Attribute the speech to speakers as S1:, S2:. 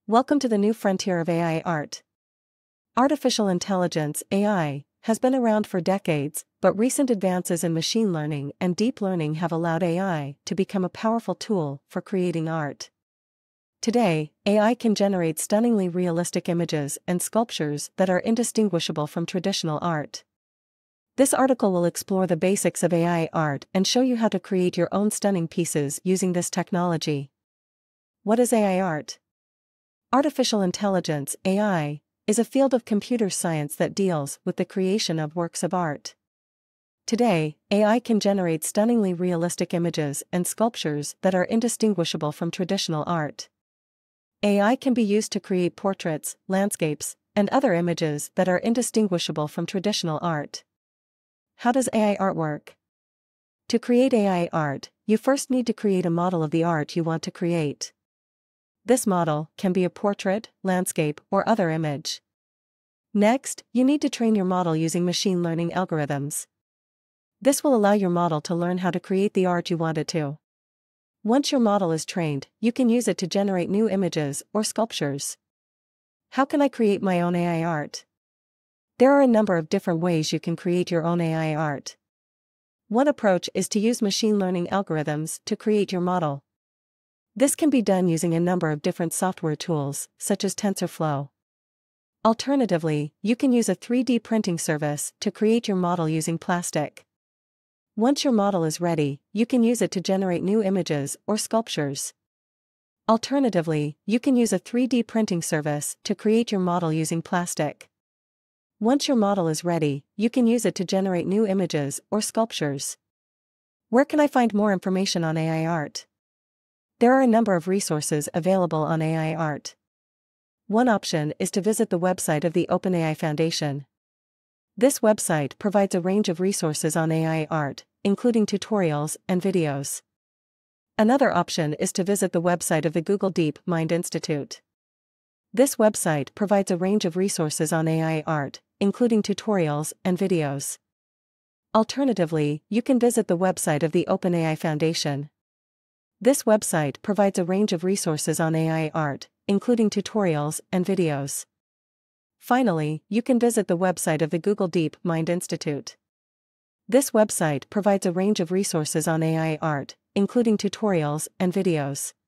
S1: Welcome to the new frontier of AI art. Artificial intelligence, AI, has been around for decades, but recent advances in machine learning and deep learning have allowed AI to become a powerful tool for creating art. Today, AI can generate stunningly realistic images and sculptures that are indistinguishable from traditional art. This article will explore the basics of AI art and show you how to create your own stunning pieces using this technology. What is AI art? Artificial intelligence, AI, is a field of computer science that deals with the creation of works of art. Today, AI can generate stunningly realistic images and sculptures that are indistinguishable from traditional art. AI can be used to create portraits, landscapes, and other images that are indistinguishable from traditional art. How does AI art work? To create AI art, you first need to create a model of the art you want to create. This model can be a portrait, landscape, or other image. Next, you need to train your model using machine learning algorithms. This will allow your model to learn how to create the art you want it to. Once your model is trained, you can use it to generate new images or sculptures. How can I create my own AI art? There are a number of different ways you can create your own AI art. One approach is to use machine learning algorithms to create your model. This can be done using a number of different software tools, such as TensorFlow. Alternatively, you can use a 3D printing service to create your model using plastic. Once your model is ready, you can use it to generate new images or sculptures. Alternatively, you can use a 3D printing service to create your model using plastic. Once your model is ready, you can use it to generate new images or sculptures. Where can I find more information on AI art? There are a number of resources available on AI art. One option is to visit the website of the OpenAI Foundation. This website provides a range of resources on AI art, including tutorials and videos. Another option is to visit the website of the Google DeepMind Institute. This website provides a range of resources on AI art, including tutorials and videos. Alternatively, you can visit the website of the OpenAI Foundation. This website provides a range of resources on AI art, including tutorials and videos. Finally, you can visit the website of the Google DeepMind Institute. This website provides a range of resources on AI art, including tutorials and videos.